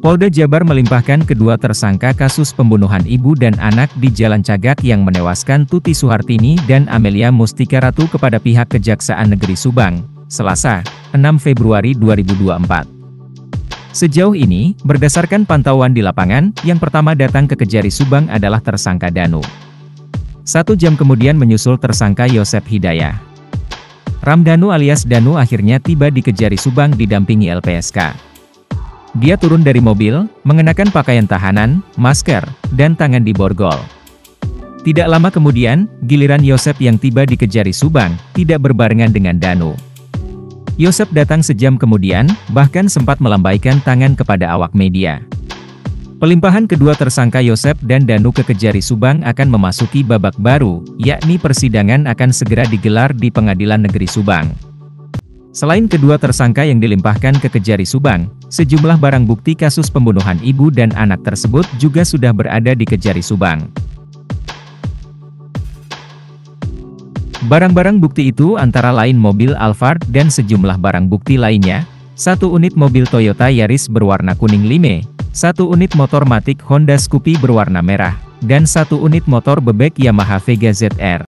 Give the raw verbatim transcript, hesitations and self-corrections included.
Polda Jabar melimpahkan kedua tersangka kasus pembunuhan ibu dan anak di Jalan Cagak yang menewaskan Tuti Suhartini dan Amelia Mustika Ratu kepada pihak Kejaksaan Negeri Subang, Selasa, enam Februari dua ribu dua puluh empat. Sejauh ini, berdasarkan pantauan di lapangan, yang pertama datang ke Kejari Subang adalah tersangka Danu. Satu jam kemudian menyusul tersangka Yosep Hidayah. Ramdhanu alias Danu akhirnya tiba di Kejari Subang didampingi L P S K. Dia turun dari mobil, mengenakan pakaian tahanan, masker, dan tangan diborgol. Tidak lama kemudian, giliran Yosep yang tiba di Kejari Subang, tidak berbarengan dengan Danu. Yosep datang sejam kemudian, bahkan sempat melambaikan tangan kepada awak media. Pelimpahan kedua tersangka Yosep dan Danu ke Kejari Subang akan memasuki babak baru, yakni persidangan akan segera digelar di Pengadilan Negeri Subang. Selain kedua tersangka yang dilimpahkan ke Kejari Subang, sejumlah barang bukti kasus pembunuhan ibu dan anak tersebut juga sudah berada di Kejari Subang. Barang-barang bukti itu antara lain mobil Alphard dan sejumlah barang bukti lainnya, satu unit mobil Toyota Yaris berwarna kuning lime, satu unit motor Matic Honda Scoopy berwarna merah, dan satu unit motor bebek Yamaha Vega Z R.